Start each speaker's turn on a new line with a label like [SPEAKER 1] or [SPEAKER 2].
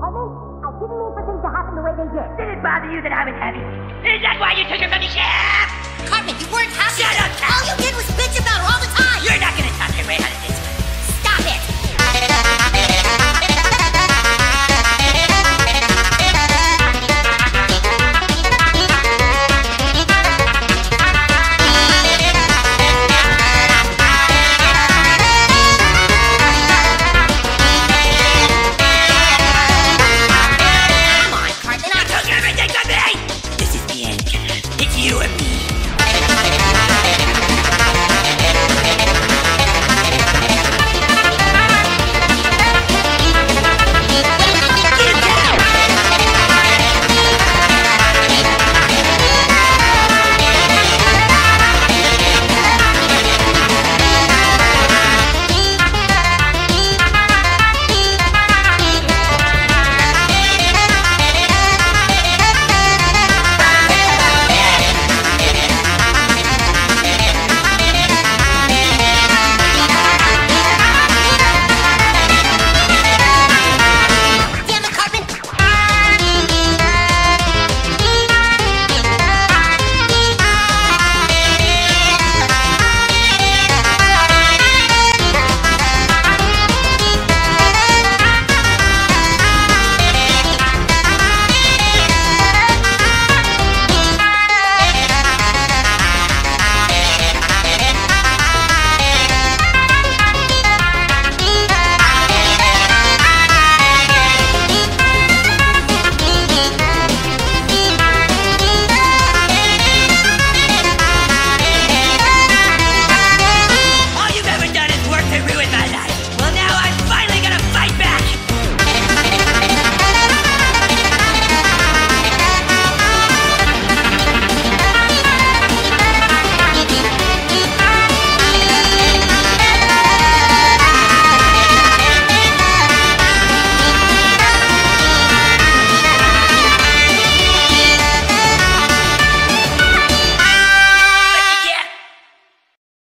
[SPEAKER 1] apartment. I didn't mean for things to happen the way they did.
[SPEAKER 2] Did it bother you that I was happy? Is that why you took her from me? Yeah!
[SPEAKER 3] Cartman, you weren't happy.
[SPEAKER 2] Shut up, Cal.
[SPEAKER 3] All you did was bitch about her all the time.
[SPEAKER 2] You're not gonna talk your way out of this.